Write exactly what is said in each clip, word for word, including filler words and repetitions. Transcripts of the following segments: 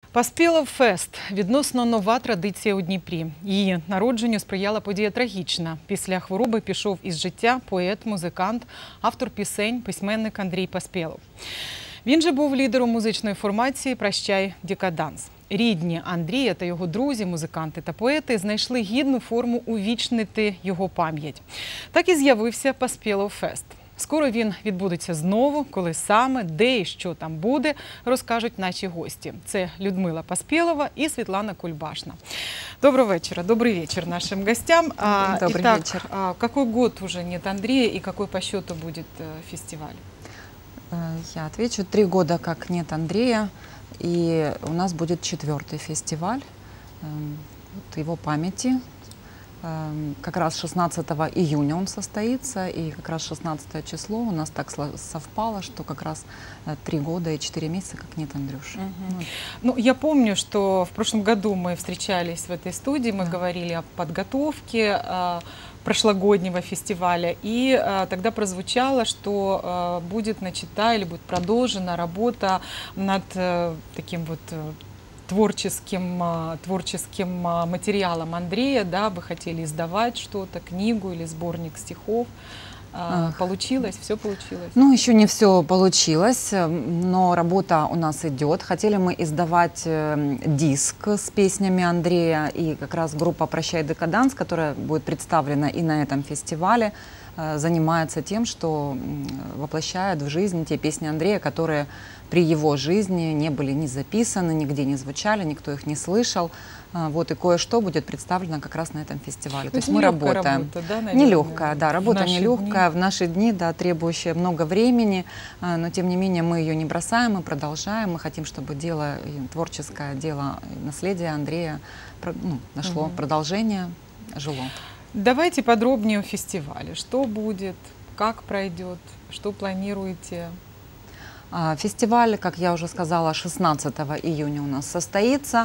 Паспілов фест – відносно нова традиція у Дніпрі. Її народженню сприяла подія трагічна. Після хвороби пішов із життя поет, музикант, автор пісень, письменник Андрій Паспілов. Він же був лідером музичної формації «Прощай, декаданс». Рідні Андрія та його друзі, музиканти та поети знайшли гідну форму увічнити його пам'ять. Так і з'явився Паспілов фест. Скоро він відбудеться знову, коли саме, де і що там буде, розкажуть наші гості. Це Людмила Паспілова і Світлана Кульбашна. Доброго вечера, добрый вечер нашим гостям. Добрый Итак, вечер. Какой год уже нет Андрея и какой по счету будет фестиваль? Я отвечу. Три года как нет Андрея, и у нас будет четвертый фестиваль вот его памяти. Как раз шестнадцатого июня он состоится, и как раз шестнадцатое число у нас так совпало, что как раз три года и четыре месяца как нет Андрюши. Угу. Ну, ну, я помню, что в прошлом году мы встречались в этой студии, мы да. говорили о подготовке э, прошлогоднего фестиваля, и э, тогда прозвучало, что э, будет начата или будет продолжена работа над э, таким вот э, творческим, творческим материалом Андрея, да, вы хотели издавать что-то, книгу или сборник стихов. Ах. Получилось? Все получилось? Ну, еще не все получилось, но работа у нас идет. Хотели мы издавать диск с песнями Андрея, и как раз группа «Прощай, декаданс», которая будет представлена и на этом фестивале, занимается тем, что воплощает в жизнь те песни Андрея, которые при его жизни не были ни записаны, нигде не звучали, никто их не слышал. Вот, и кое-что будет представлено как раз на этом фестивале. То есть мы работаем. Работа, да, нелегкая, да, работа в нелегкая, в наши дни, да, требующая много времени, но тем не менее мы ее не бросаем, мы продолжаем. Мы хотим, чтобы дело, творческое дело, наследие Андрея ну, нашло угу. продолжение, жило. Давайте подробнее о фестивале. Что будет, как пройдет, что планируете? Фестиваль, как я уже сказала, шестнадцатого июня у нас состоится.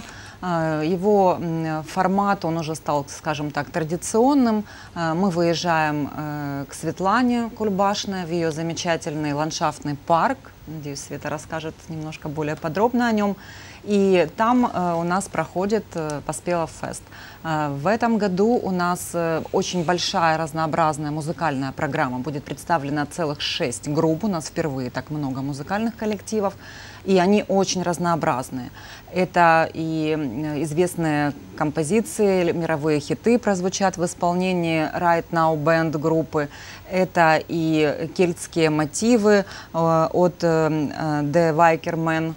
Его формат, он уже стал, скажем так, традиционным. Мы выезжаем к Светлане Кульбашной в ее замечательный ландшафтный парк. Надеюсь, Света расскажет немножко более подробно о нем. И там у нас проходит Паспілов фест. В этом году у нас очень большая разнообразная музыкальная программа. Будет представлена целых шесть групп. У нас впервые так много музыкальных коллективов. И они очень разнообразные. Это и известные композиции, мировые хиты прозвучат в исполнении Right Now Band группы. Это и кельтские мотивы от The Vikerman.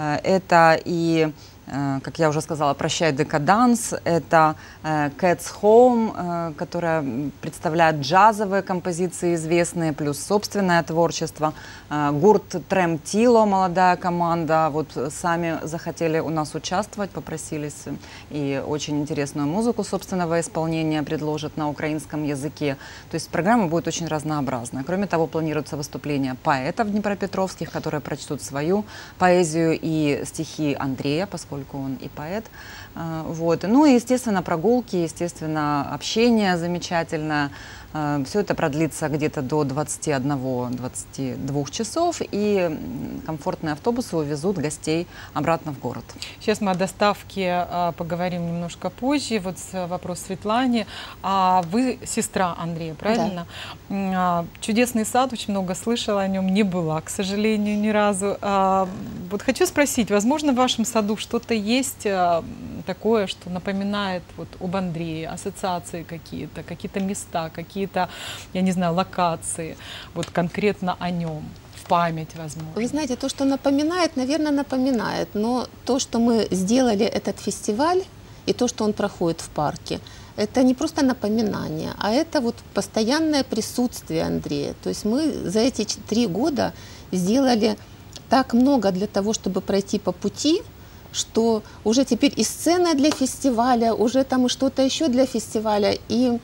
Это и, как я уже сказала, «Прощай, декаданс», это Cats Home, которая представляет джазовые композиции известные, плюс собственное творчество. Гурт Тремтіло, молодая команда, вот сами захотели у нас участвовать, попросились, и очень интересную музыку собственного исполнения предложат на украинском языке. То есть программа будет очень разнообразная. Кроме того, планируется выступление поэтов днепропетровских, которые прочтут свою поэзию и стихи Андрея, поскольку он и поэт. Вот. Ну и, естественно, прогулки, естественно, общение замечательное. Все это продлится где-то до двадцати одного — двадцати двух часов, и комфортные автобусы увезут гостей обратно в город. Сейчас мы о доставке поговорим немножко позже. Вот вопрос Светлане. А вы сестра Андрея, правильно? Да. Чудесный сад, очень много слышала о нем, не была, к сожалению, ни разу. Вот хочу спросить, возможно, в вашем саду что-то есть такое, что напоминает вот об Андрее, ассоциации какие-то, какие-то места, какие-то, я не знаю, локации, вот конкретно о нем, в память, возможно? Вы знаете, то, что напоминает, наверное, напоминает, но то, что мы сделали этот фестиваль, и то, что он проходит в парке, это не просто напоминание, а это вот постоянное присутствие Андрея. То есть мы за эти три года сделали так много для того, чтобы пройти по пути, что уже теперь и сцена для фестиваля, уже там и что-то еще для фестиваля. И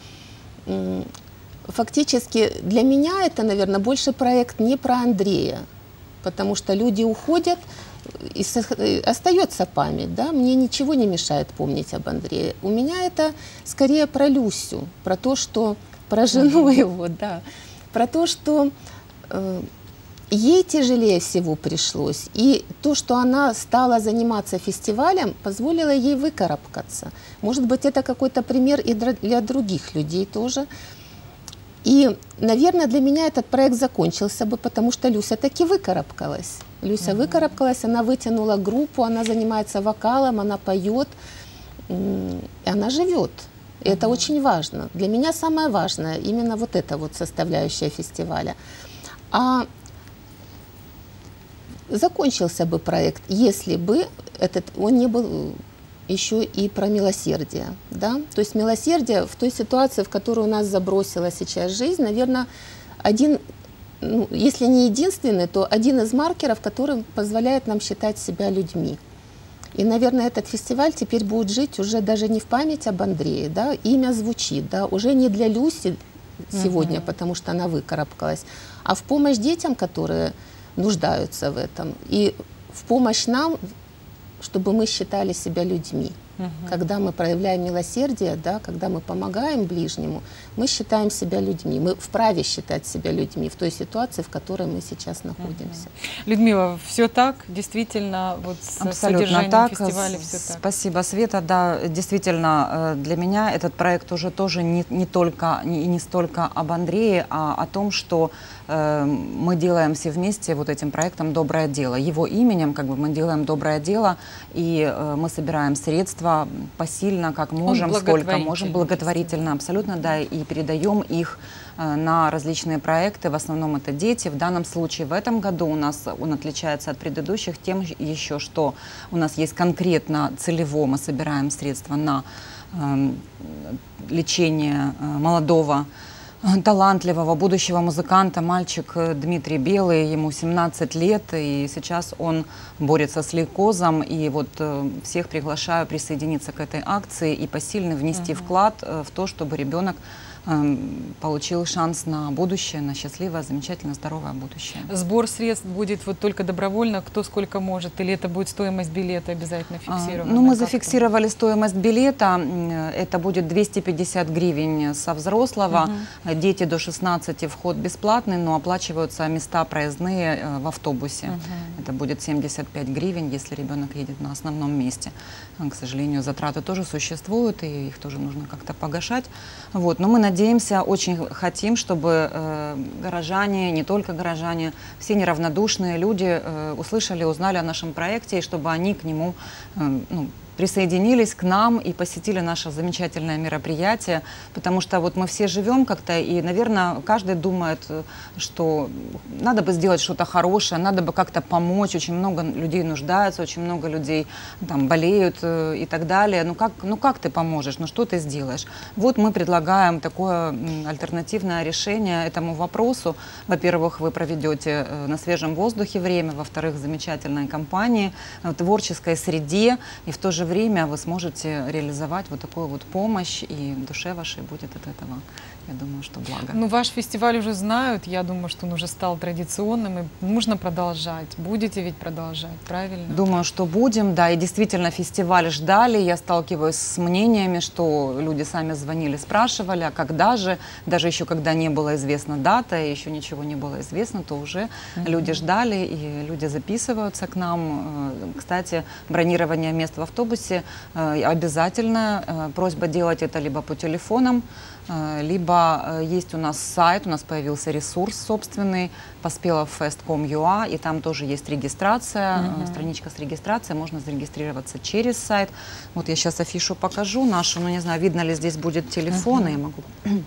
фактически для меня это, наверное, больше проект не про Андрея, потому что люди уходят, и остается память, да? Мне ничего не мешает помнить об Андрее. У меня это скорее про Люсю, про то, что, про жену его, да, про то, что э, ей тяжелее всего пришлось. И то, что она стала заниматься фестивалем, позволило ей выкарабкаться. Может быть, это какой-то пример и для других людей тоже. И, наверное, для меня этот проект закончился бы, потому что Люся таки выкарабкалась. Люся uh-huh. выкарабкалась, она вытянула группу, она занимается вокалом, она поет, и она живет. И uh-huh. это очень важно. Для меня самое важное именно вот эта вот составляющая фестиваля. А закончился бы проект, если бы этот, он не был еще и про милосердие. Да? То есть милосердие в той ситуации, в которую нас забросила сейчас жизнь, наверное, один, ну, если не единственный, то один из маркеров, который позволяет нам считать себя людьми. И, наверное, этот фестиваль теперь будет жить уже даже не в память об Андрее, да? Имя звучит, да? Уже не для Люси сегодня, mm-hmm. потому что она выкарабкалась, а в помощь детям, которые нуждаются в этом, и в помощь нам, чтобы мы считали себя людьми. Угу. Когда мы проявляем милосердие, да, когда мы помогаем ближнему, мы считаем себя людьми. Мы вправе считать себя людьми в той ситуации, в которой мы сейчас находимся. Угу. Людмила, все так? Действительно, вот с абсолютно содержанием так. фестиваля все так? Спасибо, Света. Да, действительно, для меня этот проект уже тоже не, не только и не, не столько об Андрее, а о том, что э, мы делаем все вместе вот этим проектом доброе дело. Его именем как бы мы делаем доброе дело, и э, мы собираем средства посильно, как можем, сколько можем, благотворительно, абсолютно, да, и передаем их э, на различные проекты, в основном это дети. В данном случае в этом году у нас он отличается от предыдущих тем еще, что у нас есть конкретно целево, мы собираем средства на э, лечение э, молодого, талантливого будущего музыканта, мальчик Дмитрий Белый, ему семнадцать лет, и сейчас он борется с лейкозом, и вот э, всех приглашаю присоединиться к этой акции и посильно внести uh-huh. вклад э, в то, чтобы ребенок э, получил шанс на будущее, на счастливое, замечательное, здоровое будущее. Сбор средств будет вот только добровольно, кто сколько может, или это будет стоимость билета обязательно фиксирована? А, ну, мы зафиксировали стоимость билета, это будет двести пятьдесят гривен со взрослого, uh-huh. дети до шестнадцати вход бесплатный, но оплачиваются места проездные в автобусе. Uh-huh. Это будет семьдесят пять гривен, если ребенок едет на основном месте. К сожалению, затраты тоже существуют, и их тоже нужно как-то погашать. Вот. Но мы надеемся, очень хотим, чтобы э, горожане, не только горожане, все неравнодушные люди э, услышали, узнали о нашем проекте, и чтобы они к нему э, ну, присоединились к нам и посетили наше замечательное мероприятие, потому что вот мы все живем как-то, и, наверное, каждый думает, что надо бы сделать что-то хорошее, надо бы как-то помочь, очень много людей нуждаются, очень много людей там болеют э, и так далее. Ну как, ну как ты поможешь, ну что ты сделаешь? Вот мы предлагаем такое альтернативное решение этому вопросу. Во-первых, вы проведете э, на свежем воздухе время, во-вторых, в замечательной компании, в творческой среде, и в то же время вы сможете реализовать вот такую вот помощь, и душе вашей будет от этого, я думаю, что благо. Ну, ваш фестиваль уже знают, я думаю, что он уже стал традиционным, и нужно продолжать. Будете ведь продолжать, правильно? Думаю, что будем, да, и действительно фестиваль ждали, я сталкиваюсь с мнениями, что люди сами звонили, спрашивали, а когда же, даже еще когда не было известна дата, и еще ничего не было известно, то уже mm-hmm. люди ждали, и люди записываются к нам. Кстати, бронирование мест в автобусе обязательно, просьба делать это либо по телефонам, либо есть у нас сайт, у нас появился ресурс собственный, поспеловфест точка ком точка ю а, и там тоже есть регистрация, mm-hmm. страничка с регистрацией, можно зарегистрироваться через сайт. Вот я сейчас афишу покажу нашу, ну не знаю, видно ли здесь будет телефон, mm-hmm. я могу...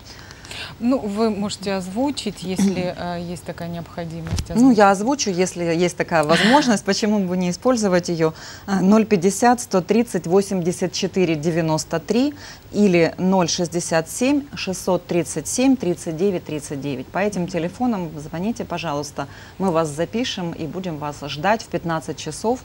Ну, вы можете озвучить, если э, есть такая необходимость. Озвучить. Ну, я озвучу, если есть такая возможность, почему бы не использовать ее. ноль пятьдесят сто тридцать восемьдесят четыре девяносто три или ноль шестьдесят семь шестьсот тридцать семь тридцать девять тридцать девять. По этим телефонам звоните, пожалуйста, мы вас запишем и будем вас ждать в пятнадцать часов.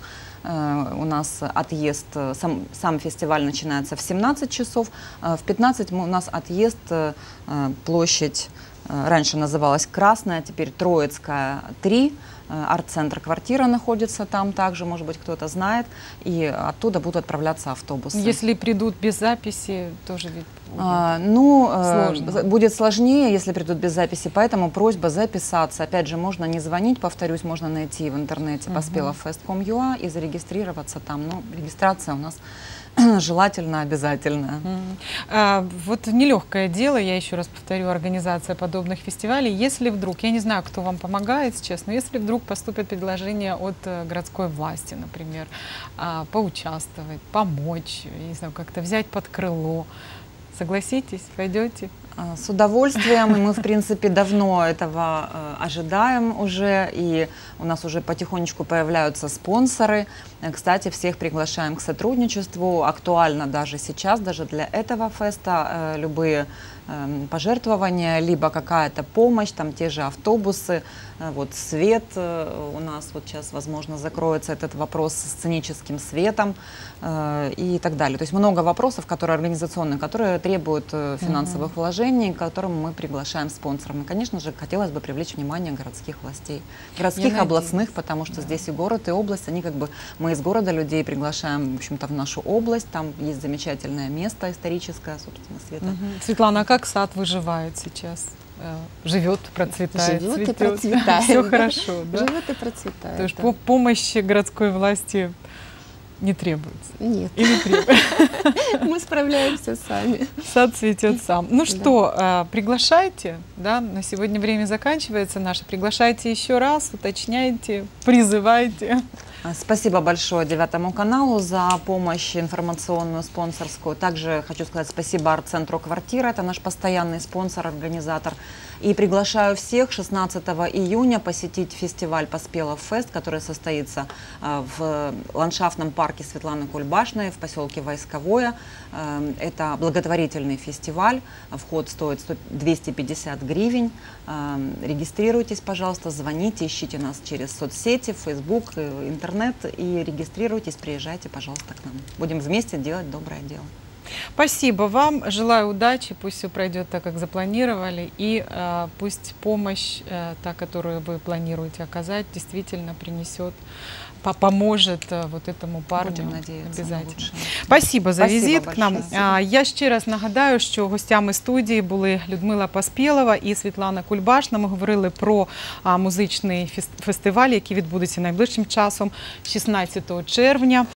У нас отъезд, сам, сам фестиваль начинается в семнадцать часов, в пятнадцать у нас отъезд, площадь раньше называлась Красная, теперь Троицкая, три. Арт-центр «Квартира» находится там также, может быть, кто-то знает, и оттуда будут отправляться автобусы. Если придут без записи, тоже ведь будет а, ну, сложно. Будет сложнее, если придут без записи, поэтому просьба записаться. Опять же, можно не звонить, повторюсь, можно найти в интернете поспеловфест точка ком точка ю а и зарегистрироваться там. Ну, регистрация у нас желательно обязательно. Mm. А, вот нелегкое дело, я еще раз повторю, организация подобных фестивалей. Если вдруг, я не знаю, кто вам помогает сейчас, но если вдруг поступят предложения от городской власти, например, а, поучаствовать, помочь, я не знаю, как-то взять под крыло, согласитесь, пойдете? С удовольствием, и мы, в принципе, давно этого э, ожидаем уже, и у нас уже потихонечку появляются спонсоры. Кстати, всех приглашаем к сотрудничеству, актуально даже сейчас, даже для этого феста, э, любые э, пожертвования, либо какая-то помощь, там те же автобусы, э, вот свет, э, у нас вот сейчас, возможно, закроется этот вопрос с сценическим светом э, и так далее. То есть много вопросов, которые организационные, которые требуют э, финансовых mm-hmm. вложений, к которым мы приглашаем спонсоров. И, конечно же, хотелось бы привлечь внимание городских властей, городских, областных, потому что да. здесь и город, и область, они как бы, мы из города людей приглашаем, в общем-то, в нашу область, там есть замечательное место историческое, собственно, Света. Угу. Светлана, а как сад выживает сейчас? Живет, процветает, Живет цветет. и процветает. Все хорошо, да? Живет и процветает. То есть да. помощи городской власти не требуется? Нет. И не требуется. Мы справляемся сами. Сад цветет сам. Ну что, приглашайте, да, на сегодня время заканчивается наше. Приглашайте еще раз, уточняйте, призывайте. Спасибо большое Девятому каналу за помощь информационную, спонсорскую. Также хочу сказать спасибо арт-центру «Квартира», это наш постоянный спонсор, организатор. И приглашаю всех шестнадцатого июня посетить фестиваль «Поспеловфест», который состоится в ландшафтном парке Светланы Кульбашной в поселке Войсковое. Это благотворительный фестиваль, вход стоит двести пятьдесят гривен. Регистрируйтесь, пожалуйста, звоните, ищите нас через соцсети, Facebook, интернет и регистрируйтесь, приезжайте, пожалуйста, к нам. Будем вместе делать доброе дело. Спасибо вам, желаю удачи, пусть все пройдет так, как запланировали, и э, пусть помощь, э, та, которую вы планируете оказать, действительно принесет, поможет э, вот этому парню. Обязательно. Спасибо за Спасибо візит большое. к нам. А, я ще раз нагадаю, що гостями студії були Людмила Поспєлова і Світлана Кульбашна. Ми говорили про а, музичний фестиваль, який відбудеться найближчим часом, шістнадцятого червня.